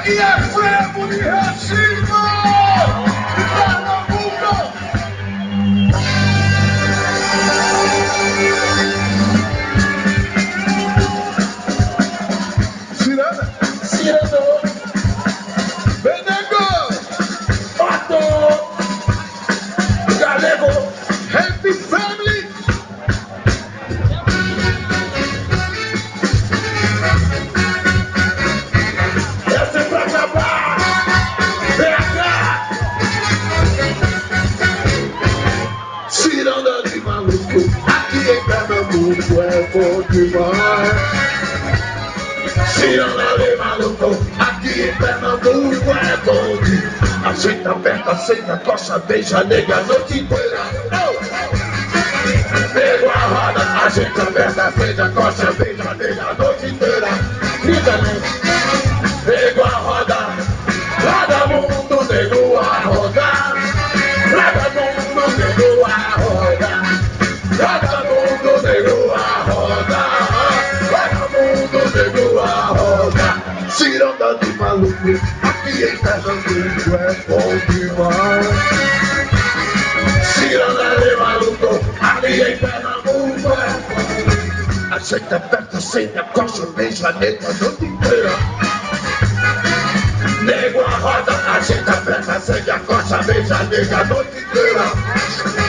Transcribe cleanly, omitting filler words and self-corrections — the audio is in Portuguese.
E é frevo de Recife, de Pernambuco. Ciranda, Cirando, Benego, Pato, Galego, Happy Family. essa é pra acabar. Vem cá. Ciranda de maluco, aqui em Pernambuco é bom demais. Ciranda de maluco, aqui em Pernambuco é bom demais. Aceita, aperta, aceita, coça, beija, nega a noite inteira. Pegou a roda, aceita, aperta, aceita, coça, beija, nega a noite inteira. Grita, né? Pegou a roda, roda mundo, nego a rodar. Roda mundo, nego a rodar. Roda mundo, nego a rodar. Roda mundo, nego a rodar. Ciranda de maluco, aqui em Pernambuco é bom demais. Ciranda de maluco, aqui em Pernambuco é bom. Aceita, aperta, aceita, coxa, beija, nega a noite inteira. Nego a roda, aceita, aperta, aceita, coxa, beija, nega a noite inteira.